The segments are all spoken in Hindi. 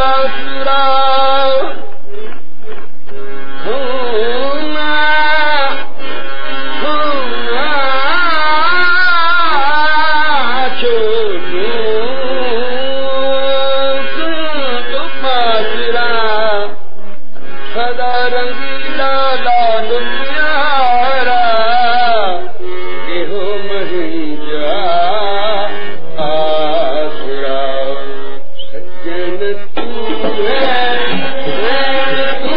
बासुरा सदा रंगीला लाल प्यारा गेहो महिंजा आसरा सज्जन तू है तू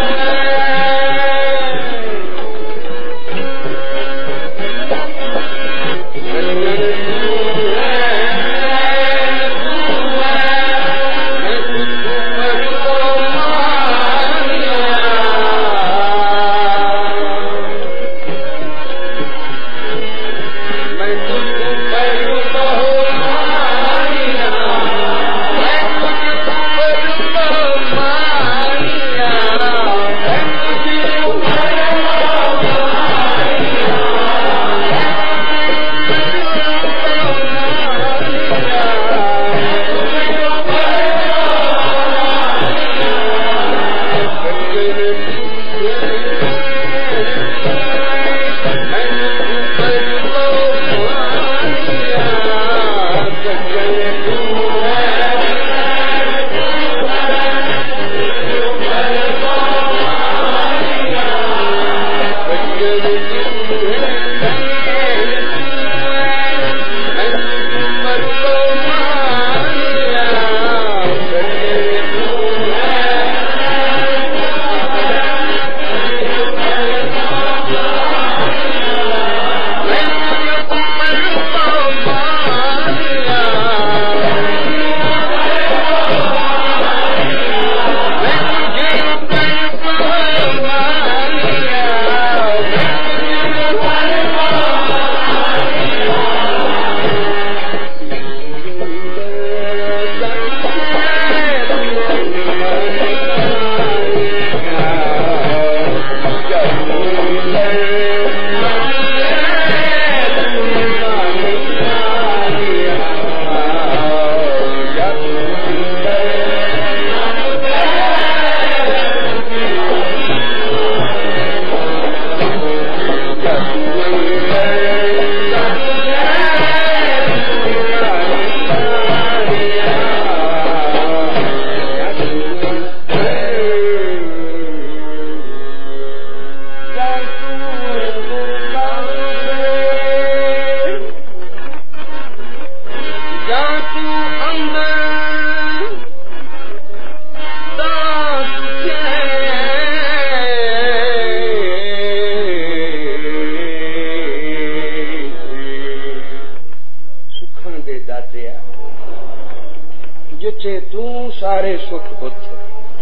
जिथे तू सारे सुख उथे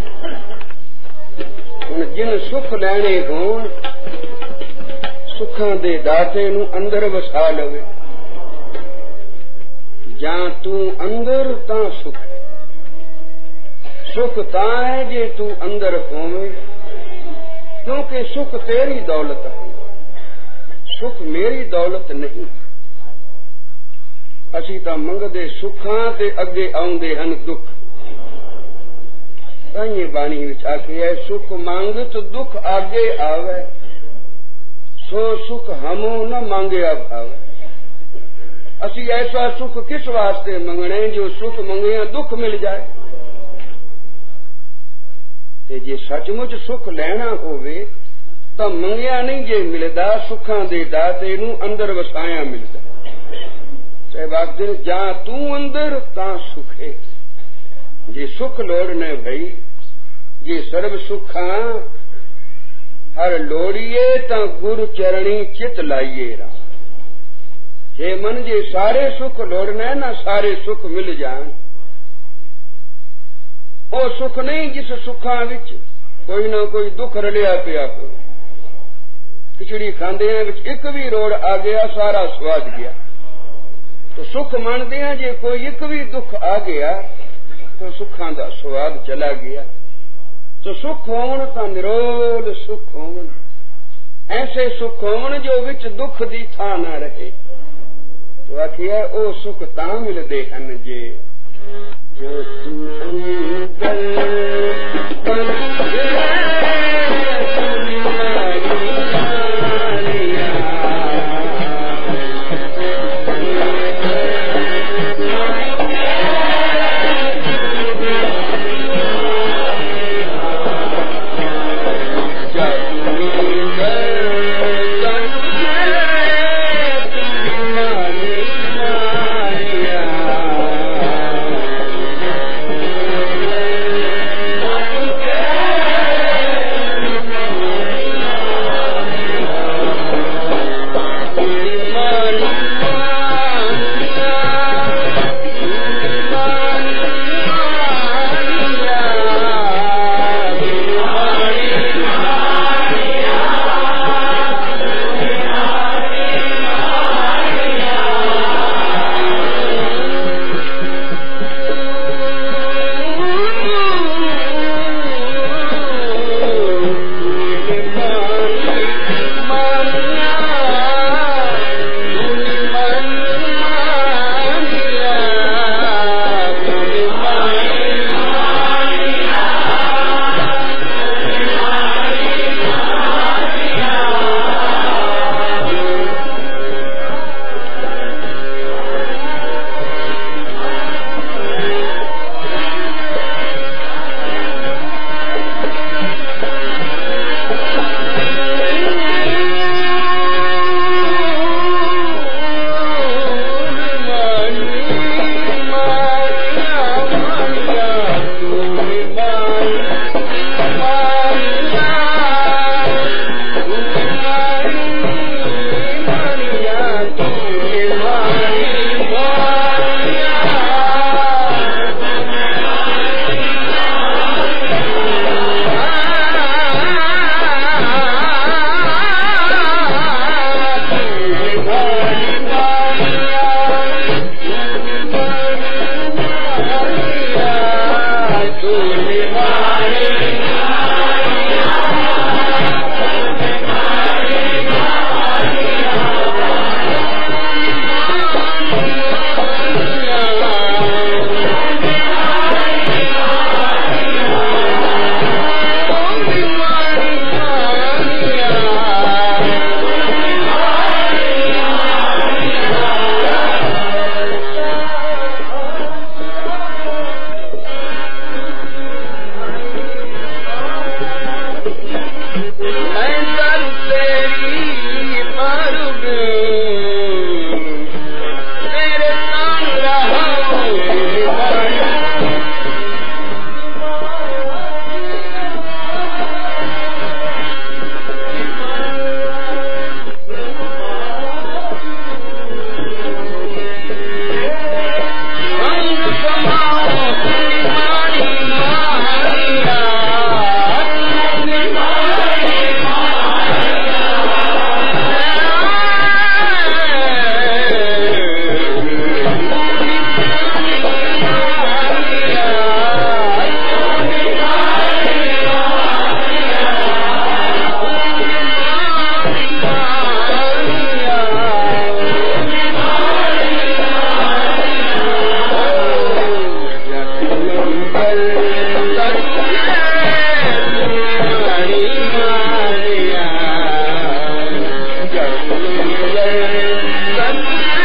हुण जिन सुख लैणे होण सुखां दे दाते नूं अंदर वसा लवे जां तू अंदर तां सुख सुख तां है जे तू अंदर होवे क्योंकि सुख तेरी दौलत है सुख मेरी दौलत नहीं असी तां मंगदे सुखां ते अगे आउंदे हन दुख ताईं बाणी विच आखे सुख मांग तो दुख आगे आवे सो सुख हमो न मांगिया भावे असी ऐसा सुख किस वास्ते मंगने जो सुख मंगिया दुख मिल जाए ते जे सचमुच सुख लेना होवे तां मंगिया नहीं जे मिलदा सुखां दे दाते नूं अंदर वसाया मिलदा दिन जा तू अंदर ता सुखे जे सुख लोड़ने भई जे सर्व सुखा हर लोड़िए ता गुरु चरणी चित लाइए रा जे मन जे सारे सुख लोड़ने ना सारे सुख मिल जान ओ सुख नहीं जिस सुखा विच कोई ना कोई दुख रलिया पिया हो खिचड़ी खांदे विच एक भी रोड़ आ गया सारा स्वाद गया तो सुख मानते हैं जे कोई एक भी दुख आ गया तो सुखां दा स्वाद चला गया तो सुख होवन तां निरोल सुख होवन ऐसे सुख होवन जो विच दुख दी थां ना रहे तो आखिया ओ सुख तां मिलदे हन जे Thank you.